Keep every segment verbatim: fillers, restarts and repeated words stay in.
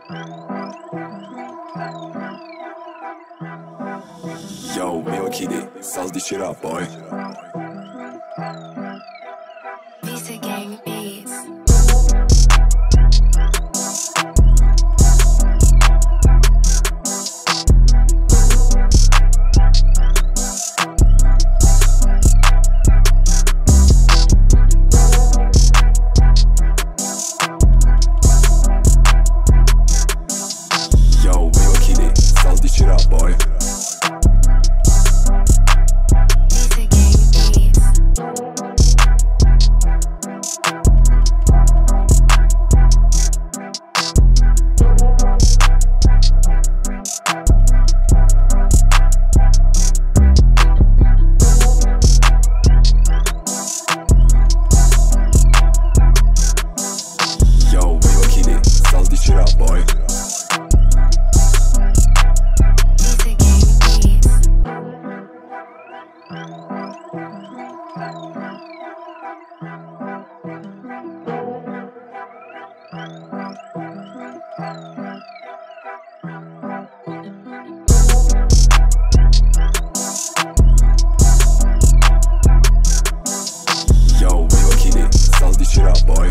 Yo, VivoKiddie, salz di shit boy. VisaGangBeatz. Yo, VivoKiddie, salz di shit boy. Yo, VivoKiddie, salz di shit boy. Yo, VivoKiddie, salz di shit boy.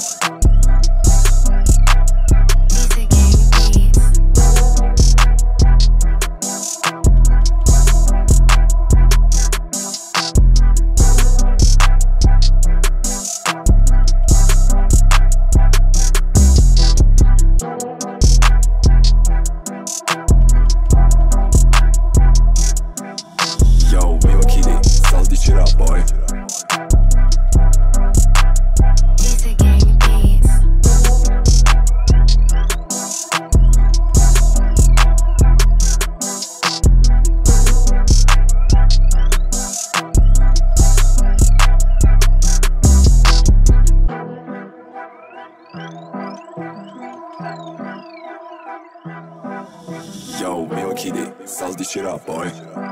Yo, VivoKiddie, salz di shit boy. Yo, VivoKiddie, salz di shit boy.